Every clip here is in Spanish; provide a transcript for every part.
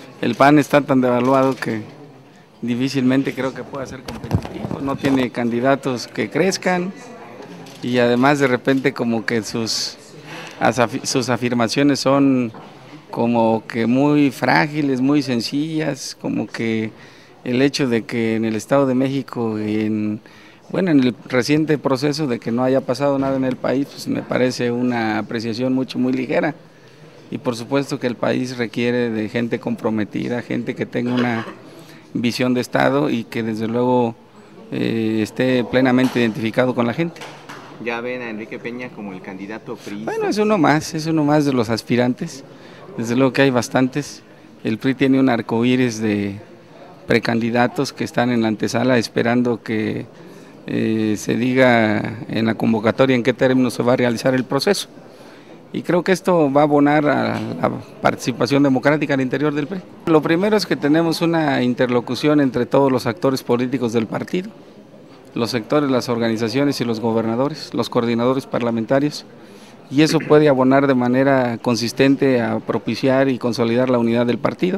el PAN está tan devaluado que difícilmente creo que pueda ser competitivo, no tiene candidatos que crezcan y además de repente como que sus afirmaciones son como que muy frágiles, muy sencillas, como que el hecho de que en el Estado de México, en el reciente proceso de que no haya pasado nada en el país, pues me parece una apreciación muy ligera. Y por supuesto que el país requiere de gente comprometida, gente que tenga una visión de Estado y que desde luego esté plenamente identificado con la gente. ¿Ya ven a Enrique Peña como el candidato priista? Bueno, es uno más de los aspirantes, desde luego que hay bastantes. El PRI tiene un arcoíris de precandidatos que están en la antesala esperando que se diga en la convocatoria en qué términos se va a realizar el proceso. Y creo que esto va a abonar a la participación democrática al interior del PRI. Lo primero es que tenemos una interlocución entre todos los actores políticos del partido, los sectores, las organizaciones y los gobernadores, los coordinadores parlamentarios, y eso puede abonar de manera consistente a propiciar y consolidar la unidad del partido.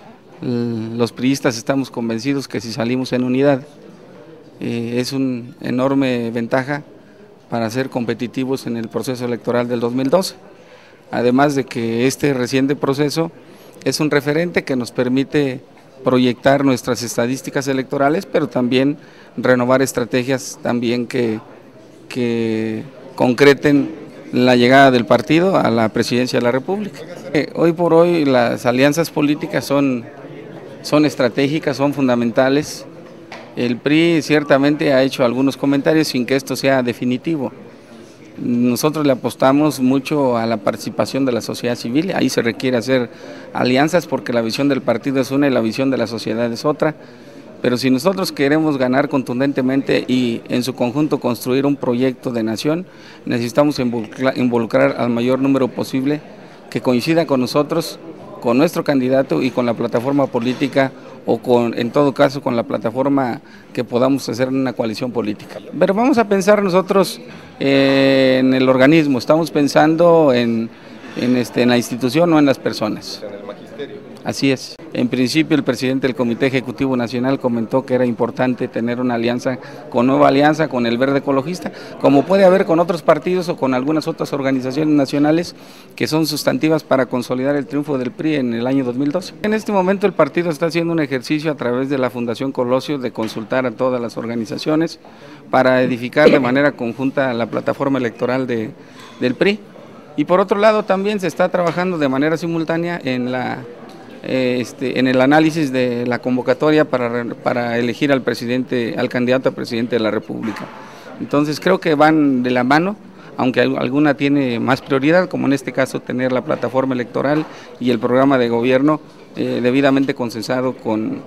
Los priistas estamos convencidos que si salimos en unidad es una enorme ventaja para ser competitivos en el proceso electoral del 2012. Además de que este reciente proceso es un referente que nos permite proyectar nuestras estadísticas electorales, pero también renovar estrategias también que concreten la llegada del partido a la presidencia de la República. Hoy por hoy las alianzas políticas son estratégicas, son fundamentales. El PRI ciertamente ha hecho algunos comentarios sin que esto sea definitivo. Nosotros le apostamos mucho a la participación de la sociedad civil, ahí se requiere hacer alianzas porque la visión del partido es una y la visión de la sociedad es otra, pero si nosotros queremos ganar contundentemente y en su conjunto construir un proyecto de nación, necesitamos involucrar al mayor número posible que coincida con nosotros, con nuestro candidato y con la plataforma política o en todo caso con la plataforma que podamos hacer en una coalición política. Pero vamos a pensar nosotros en el organismo, estamos pensando en la institución, no en las personas. En el magisterio. Así es. En principio el presidente del Comité Ejecutivo Nacional comentó que era importante tener una alianza, nueva alianza con el Verde Ecologista, como puede haber con otros partidos o con algunas otras organizaciones nacionales que son sustantivas para consolidar el triunfo del PRI en el año 2012. En este momento el partido está haciendo un ejercicio a través de la Fundación Colosio de consultar a todas las organizaciones para edificar de manera conjunta la plataforma electoral del PRI. Y por otro lado también se está trabajando de manera simultánea en el análisis de la convocatoria para elegir al candidato a presidente de la República. Entonces creo que van de la mano, aunque alguna tiene más prioridad, como en este caso tener la plataforma electoral y el programa de gobierno debidamente consensado con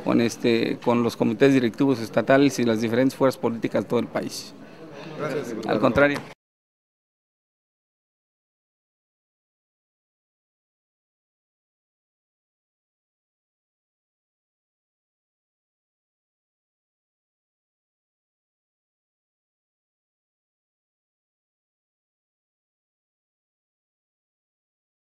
los comités directivos estatales y las diferentes fuerzas políticas de todo el país. Gracias. Al contrario.